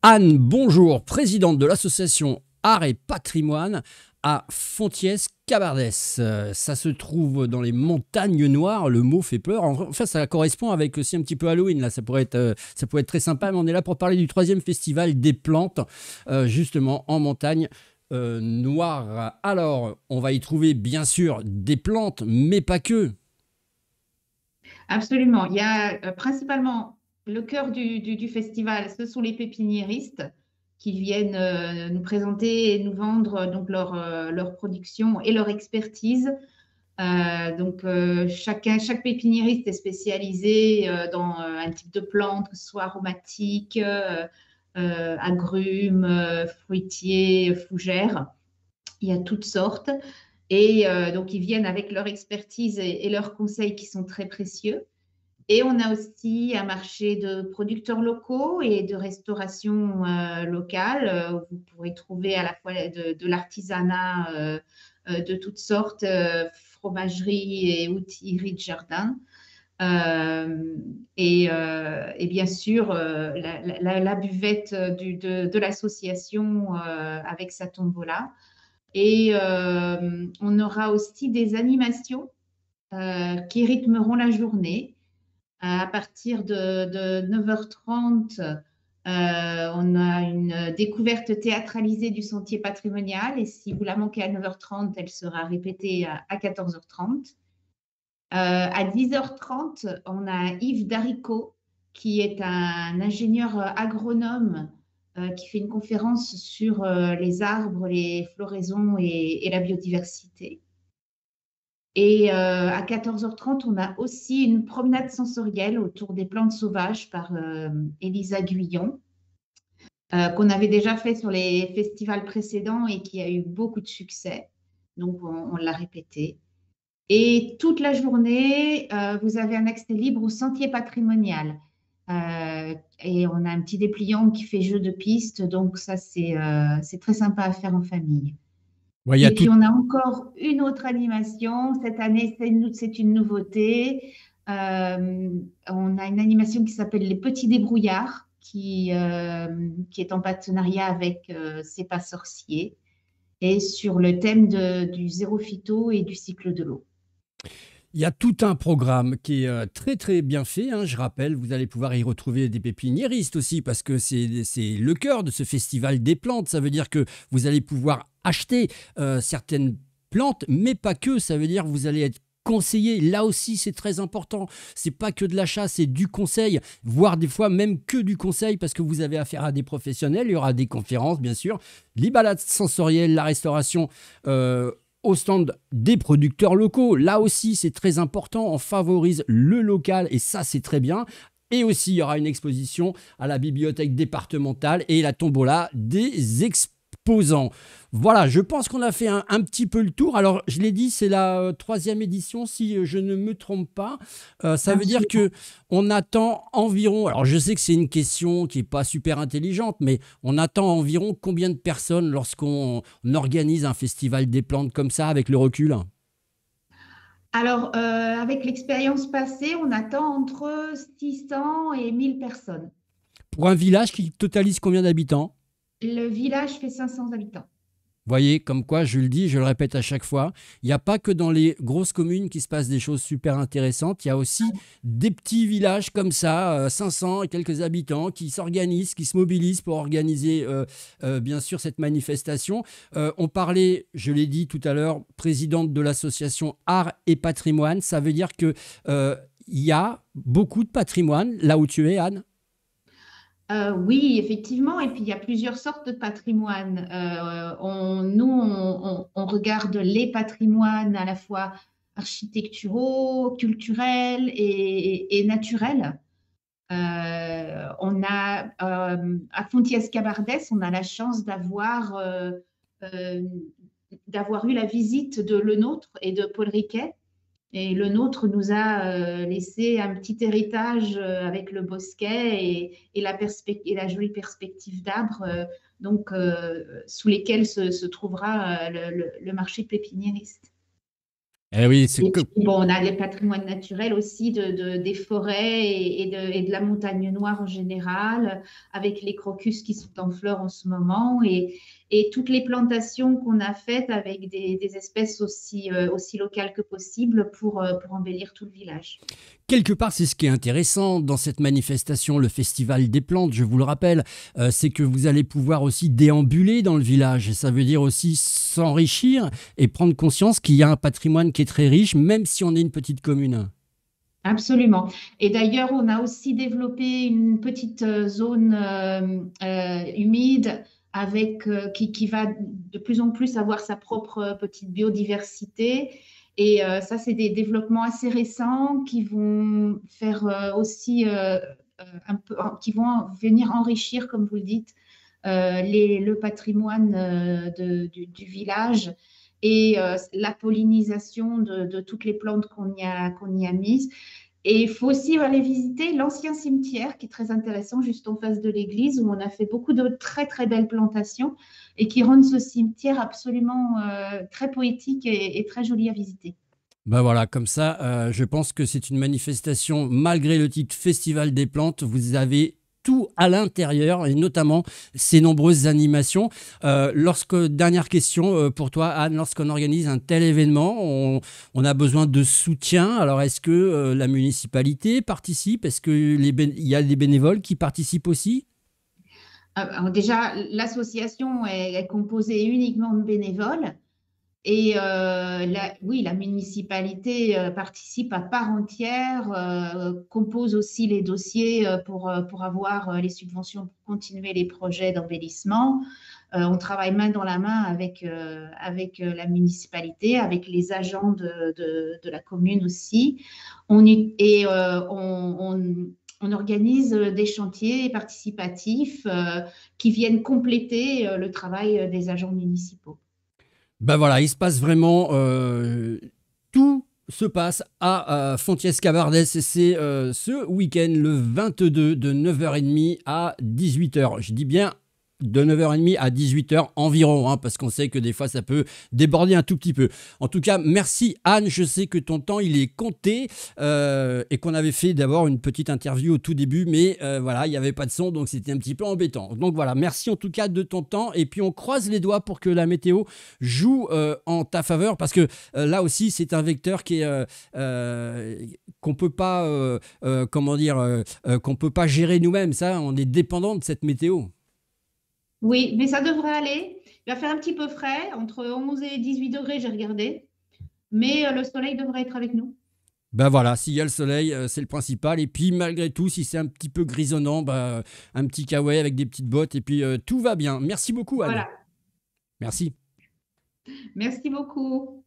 Anne, bonjour, présidente de l'association Art et Patrimoine à Fontiès-Cabardès. Ça se trouve dans les montagnes noires, le mot fait peur. Enfin, ça correspond avec aussi un petit peu Halloween, là. Ça pourrait être très sympa, mais on est là pour parler du troisième festival des plantes, justement en montagne noire. Alors, on va y trouver bien sûr des plantes, mais pas que. Absolument. Il y a principalement le cœur du festival, ce sont les pépiniéristes qui viennent nous présenter et nous vendre leur production et leur expertise. Chaque pépiniériste est spécialisé dans un type de plante, que ce soit aromatique, agrumes, fruitiers, fougères. Il y a toutes sortes. Donc, ils viennent avec leur expertise et leurs conseils qui sont très précieux. Et on a aussi un marché de producteurs locaux et de restauration locale. Vous pourrez trouver à la fois de l'artisanat de toutes sortes, fromagerie et outillerie de jardin. Et bien sûr, la buvette de l'association avec sa tombola. On aura aussi des animations qui rythmeront la journée. À partir de 9h30, on a une découverte théâtralisée du sentier patrimonial. Et si vous la manquez à 9h30, elle sera répétée à 14h30. À 10h30, on a Yves Daricot, qui est un ingénieur agronome qui fait une conférence sur les arbres, les floraisons et la biodiversité. Et à 14h30, on a aussi une promenade sensorielle autour des plantes sauvages par Elisa Guyon, qu'on avait déjà fait sur les festivals précédents et qui a eu beaucoup de succès. Donc, on l'a répété. Et toute la journée, vous avez un accès libre au sentier patrimonial. Et on a un petit dépliant qui fait jeu de piste. Donc, ça, c'est très sympa à faire en famille. Ouais, il y a Et tout. puis, on a encore une autre animation. Cette année, c'est une nouveauté. On a une animation qui s'appelle Les Petits Débrouillards, qui est en partenariat avec C'est pas sorcier, et sur le thème du zéro phyto et du cycle de l'eau. Il y a tout un programme qui est très très bien fait, hein. Je rappelle, vous allez pouvoir y retrouver des pépiniéristes aussi parce que c'est le cœur de ce festival des plantes. Ça veut dire que vous allez pouvoir acheter certaines plantes, mais pas que. Ça veut dire que vous allez être conseillé. Là aussi, c'est très important. C'est pas que de l'achat, c'est du conseil, voire des fois même que du conseil parce que vous avez affaire à des professionnels. Il y aura des conférences, bien sûr, les balades sensorielles, la restauration. Au stand des producteurs locaux. Là aussi, c'est très important. On favorise le local et ça, c'est très bien. Et aussi, il y aura une exposition à la bibliothèque départementale et la tombola des exposants. Voilà, je pense qu'on a fait un petit peu le tour. Alors, je l'ai dit, c'est la troisième édition, si je ne me trompe pas. Ça veut dire Absolument. que on attend environ, alors je sais que c'est une question qui n'est pas super intelligente, mais on attend environ combien de personnes lorsqu'on organise un festival des plantes comme ça avec le recul? Alors, avec l'expérience passée, on attend entre 600 et 1000 personnes. Pour un village qui totalise combien d'habitants? Le village fait 500 habitants. Voyez, comme quoi, je le dis, je le répète à chaque fois, il n'y a pas que dans les grosses communes qui se passent des choses super intéressantes, il y a aussi des petits villages comme ça, 500 et quelques habitants, qui s'organisent, qui se mobilisent pour organiser, bien sûr, cette manifestation. On parlait, je l'ai dit tout à l'heure, présidente de l'association Art et Patrimoine, ça veut dire que il y a beaucoup de patrimoine là où tu es, Anne. Oui, effectivement. Et puis, il y a plusieurs sortes de patrimoine. On regarde les patrimoines à la fois architecturaux, culturels et naturels. À Fontiès-Cabardès, on a la chance euh, d'avoir eu la visite de Le Nôtre et de Paul Riquet. Et Le Nôtre nous a laissé un petit héritage avec le bosquet et la jolie perspective d'arbres, sous lesquels se trouvera le marché pépiniériste. Eh oui, c'est Et que puis, bon, on a les patrimoines naturels aussi des forêts et de la montagne noire en général, avec les crocus qui sont en fleurs en ce moment et toutes les plantations qu'on a faites avec des espèces aussi locales que possible pour embellir tout le village. quelque part, c'est ce qui est intéressant dans cette manifestation, le Festival des plantes, je vous le rappelle, c'est que vous allez pouvoir aussi déambuler dans le village. Et ça veut dire aussi s'enrichir et prendre conscience qu'il y a un patrimoine qui est très riche, même si on est une petite commune. Absolument. Et d'ailleurs, on a aussi développé une petite zone humide qui va de plus en plus avoir sa propre petite biodiversité. Et ça, c'est des développements assez récents qui vont faire aussi qui vont venir enrichir, comme vous le dites, le patrimoine du village et la pollinisation de toutes les plantes qu'on y a mises. Et il faut aussi aller visiter l'ancien cimetière qui est très intéressant, juste en face de l'église, où on a fait beaucoup de très très belles plantations et qui rendent ce cimetière absolument très poétique et très joli à visiter. Ben voilà, comme ça, je pense que c'est une manifestation, malgré le titre Festival des plantes, vous avez tout à l'intérieur et notamment ces nombreuses animations. Dernière question pour toi, Anne, lorsqu'on organise un tel événement, on a besoin de soutien. Alors, est-ce que la municipalité participe? Est-ce qu'il y a des bénévoles qui participent aussi? Alors déjà, l'association est composée uniquement de bénévoles. Et oui, la municipalité participe à part entière, compose aussi les dossiers pour avoir les subventions pour continuer les projets d'embellissement. On travaille main dans la main avec la municipalité, avec les agents de la commune aussi. On organise des chantiers participatifs qui viennent compléter le travail des agents municipaux. Ben voilà, il se passe vraiment tout se passe à Fontiès-Cabardès et c'est ce week-end le 22 de 9h30 à 18h. Je dis bien de 9h30 à 18h environ, hein, parce qu'on sait que des fois ça peut déborder un tout petit peu. En tout cas, merci Anne, je sais que ton temps il est compté et qu'on avait fait d'abord une petite interview au tout début, mais voilà, il n'y avait pas de son, donc c'était un petit peu embêtant. Donc voilà, merci en tout cas de ton temps et puis on croise les doigts pour que la météo joue en ta faveur, parce que là aussi c'est un vecteur qui est qu'on peut pas comment dire qu'on peut pas gérer nous-mêmes. Ça, on est dépendant de cette météo. Oui, mais ça devrait aller. Il va faire un petit peu frais, entre 11 et 18 degrés, j'ai regardé. Mais le soleil devrait être avec nous. Ben voilà, s'il y a le soleil, c'est le principal. Et puis malgré tout, si c'est un petit peu grisonnant, ben, un petit kawaii avec des petites bottes et puis tout va bien. Merci beaucoup Anne. Voilà. Merci. Merci beaucoup.